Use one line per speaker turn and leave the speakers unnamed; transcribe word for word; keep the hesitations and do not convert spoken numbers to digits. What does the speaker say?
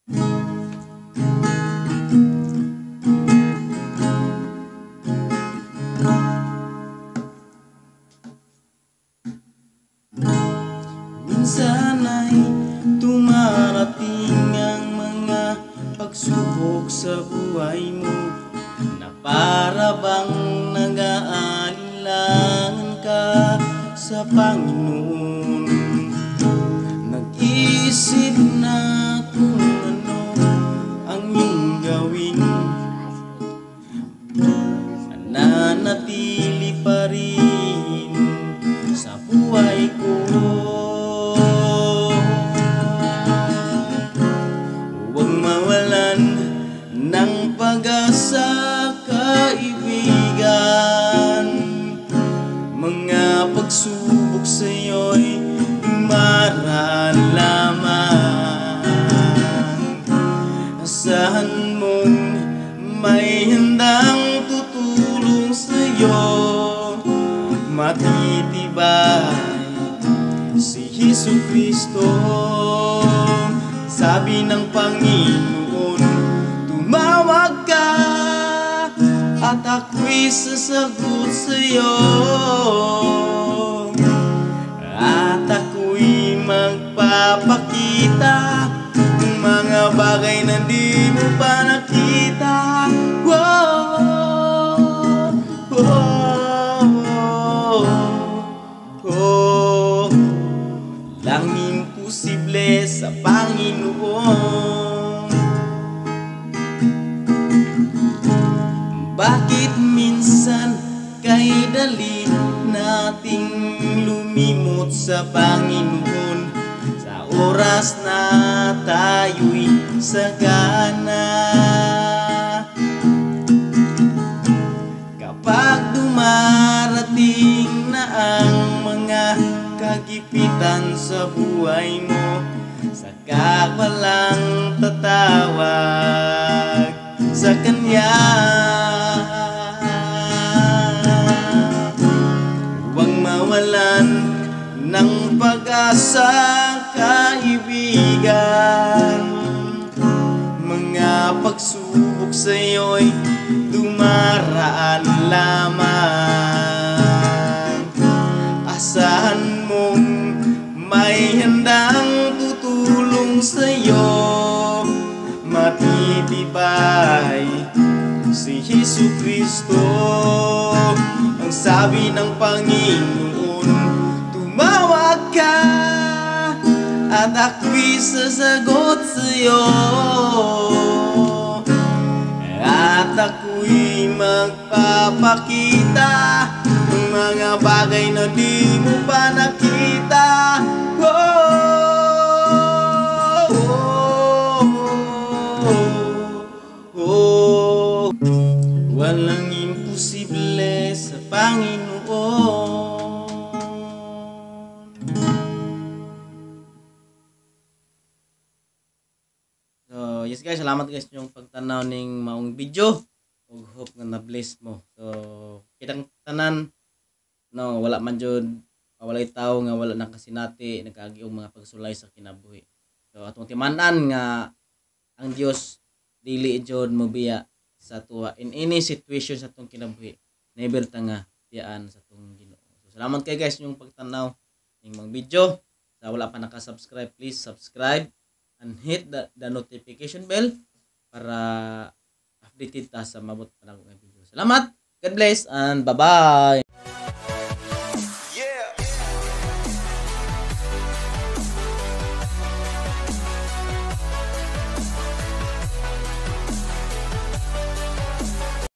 Minsan ay tumarating ang mga pagsubok sa buhay mo, na para bang nag-aalinlangan ka sa Panginoon. Nag-isip na kung ano ang iyong gawin, mananatili pa rin sa buhay ko. Huwag mawalan ng pag-asa, kaibigan. Mga pagsubok sa'yo'y dumaraan lamang. Asahan mong may handang tutulong sa'yo, matitibay si Jesucristo. Sabi ng Panginoon, tumawag ka at ako'y sasagot sa'yo, at ako'y magpapakita ng mga bagay na di mo pa nakita. Whoa, whoa, oh, lang imposible sa Panginoon. Bakit minsan kay dali nating lumimot sa Panginoon, sa oras na tayo'y sagana? Kapag dumarating na ang mga kagipitan sa buhay mo, saka ka lang tatawag sa Kanya. Huwag mawalan ng pag-asa, kaibigan. Mga pagsubok sa'yo'y dumaraan lamang. Asahan mong may handang tutulong sa'yo, matitibay si Jesucristo. Ang sabi ng Panginoon, tumawag ka at ako'y sasagot sa'yo, at ako'y magpapakita ng mga bagay na di mo pa nakita. Oh, oh, oh, oh. Walang imposible sa Panginoon. So, yes guys, salamat guys yung pagtanaw ning maong video. Ug hope nga na-bless mo. So, kitang tanan, no, wala man jud, walay tao nga wala nang kasinati, nagkaagi og mga pagsulay sa kinabuhi. So, atong timan-an nga ang Dios dili jud mobiya sa tuwa in any situation sa atong kinabuhi. Never ta nga tiyaan sa atong Ginoo. So, salamat kay guys yung pagtanaw ning mga video. Sa wala pa naka-subscribe, please subscribe and hit the, the notification bell para updated ta sa mabot pa na video. Salamat, God bless, and bye-bye!